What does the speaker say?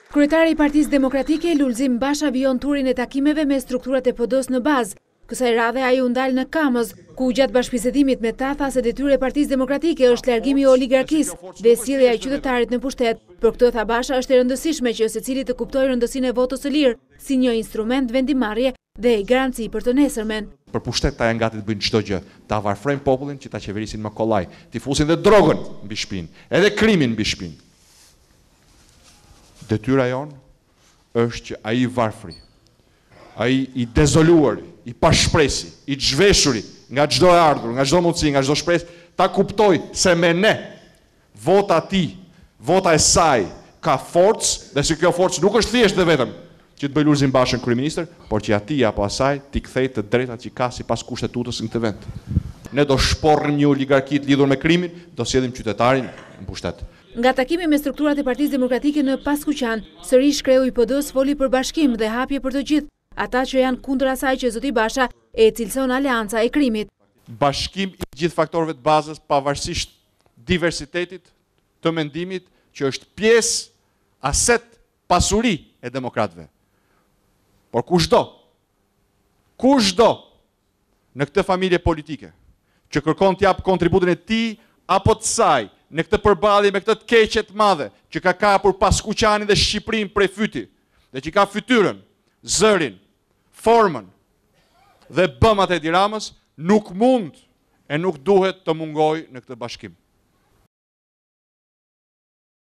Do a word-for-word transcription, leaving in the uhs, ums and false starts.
Kryetari i Partisë Demokratike Lulzim Basha vijon turin e takimeve me strukturat e P D S në bazë. Kësaj radhe ai u ndal në Kamëz, ku gjatë bashkëbisedimit me ta tha se detyrë e Partisë Demokratike është largimi i oligarkisë dhe sjellja e qytetarit në pushtet. Për këtë tha Basha është e rëndësishme që secili të kuptojë rëndësinë e votës së lirë si një instrument vendimarrje dhe garanci për të nesërmen. Për pushtet ta janë gati të bëjnë çdo gjë, ta varfrojnë popullin që ta qeverisin me kollaj, t'i fusin dhe drogën mbi shpinë, edhe krimin mbi shpinë. Detyra jonë është që ai i varfri, ai i dezoluar, i pashpresi, i zhveshuri nga çdo e ardhur, nga çdo mundësi, nga çdo shpresë, ta kuptoj se me ne vota e tij, vota e saj ka forcë, dhe se kjo forcë nuk është thjesht dhe vetëm që të bëjë Lulzim Bashën kryeministër, por që atij apo asaj t'i kthej të drejtat që ka sipas kushtetutës në këtë vend. Ne do shporrim një oligarki të lidhur me krimin, do sjellim qytetarin në pushtet. Nga takimi me strukturat e Partisë Demokratike në Paskuqan, sërish kreu i P D-s foli për bashkim dhe hapje për të gjithë, ata që janë kundër asaj që zoti Basha e cilëson aleanca e krimit. Bashkim i gjithë faktorëve të bazës pavarësisht diversitetit të mendimit që është pjesë, aset, pasuri e demokratëve. Por kushdo, kushdo në këtë familje politike që kërkon të jap kontributin e tij apo të saj në këtë përballje me këtë të keqe të madhe që ka kapur Paskuqanin dhe Shqipërinë prej fyti, dhe që ka fytyrën, zërin, formën dhe bëmat e Edi Ramës, nuk mund e nuk duhet të mungoj në këtë bashkim.